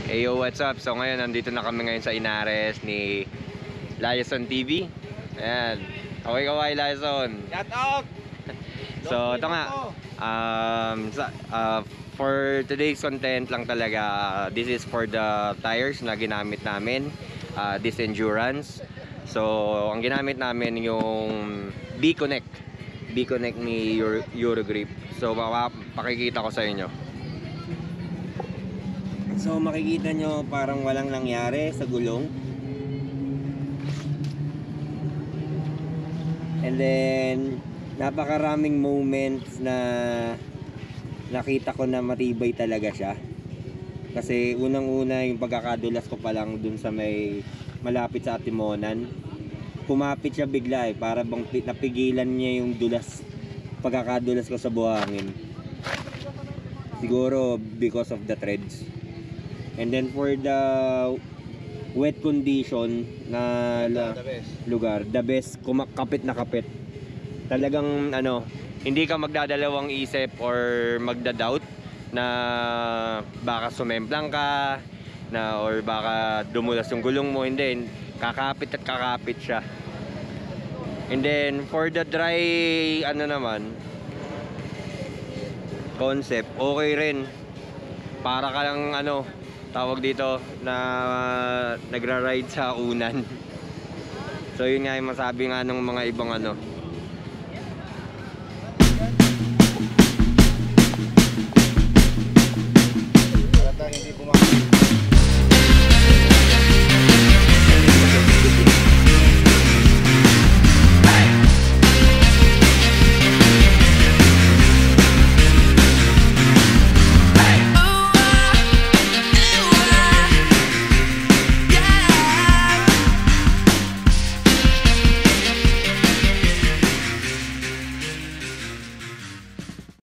Hey yo, what's up? So ngayon, nandito na kami ngayon sa Inares ni Liaison TV. Ayan. Kaway-kaway, Liaison. Shout out! So, ito nga. For today's content lang talaga, this is for the tires na ginamit namin. This Endurance. So, ang ginamit namin yung B-Connect. B-Connect ni Eurogrip. So, pakikita ko sa inyo. So makikita nyo parang walang nangyari sa gulong. And then napakaraming moments na nakita ko na matibay talaga siya. Kasi unang-una yung pagkakadulas ko pa lang dun sa may malapit sa Atimonan. Kumapit siya bigla para bang napigilan niya yung dulas, pagkakadulas ko sa buhangin. Siguro because of the treads. And then for the wet condition na lugar, the best, kapit na kapit. Talagang hindi ka magdadalawang isip or magda-doubt na baka sumemplang ka na or baka dumulas yung gulong mo. Hindi, kakapit at kakapit siya. And then for the dry naman concept, okay rin. Para ka lang tawag dito na nagra-ride sa unan. So yun nga yung masabi nga ng mga ibang